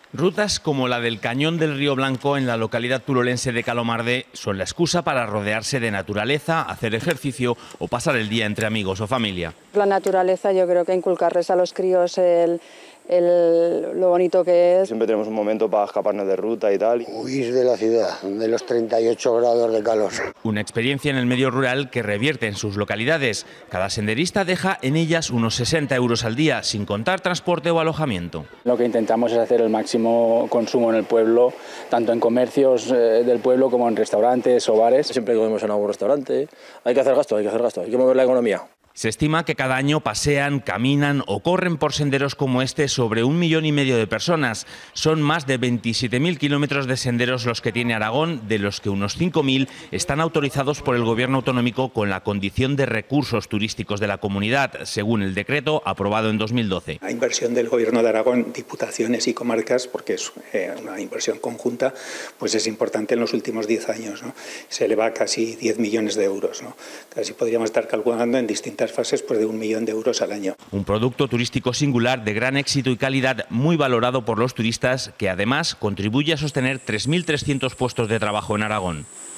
Rutas como la del Cañón del Río Blanco en la localidad turolense de Calomarde son la excusa para rodearse de naturaleza, hacer ejercicio o pasar el día entre amigos o familia. La naturaleza, yo creo que inculcarles a los críos lo bonito que es. Siempre tenemos un momento para escaparnos de ruta y tal. Huir de la ciudad, de los 38 grados de calor. Una experiencia en el medio rural que revierte en sus localidades. Cada senderista deja en ellas unos 60 euros al día, sin contar transporte o alojamiento. Lo que intentamos es hacer el máximo consumo en el pueblo, tanto en comercios del pueblo como en restaurantes o bares. Siempre comemos en algún restaurante. Hay que hacer gasto, hay que mover la economía. Se estima que cada año pasean, caminan o corren por senderos como este sobre 1,5 millones de personas. Son más de 27.000 kilómetros de senderos los que tiene Aragón, de los que unos 5.000 están autorizados por el Gobierno autonómico con la condición de recursos turísticos de la comunidad, según el decreto aprobado en 2012. La inversión del Gobierno de Aragón, diputaciones y comarcas, porque es una inversión conjunta, pues es importante en los últimos 10 años, ¿no? Se eleva a casi 10 millones de euros, ¿no? Casi podríamos estar calculando en distintas fases pues de 1 millón de euros al año. Un producto turístico singular de gran éxito y calidad, muy valorado por los turistas, que además contribuye a sostener 3.300 puestos de trabajo en Aragón.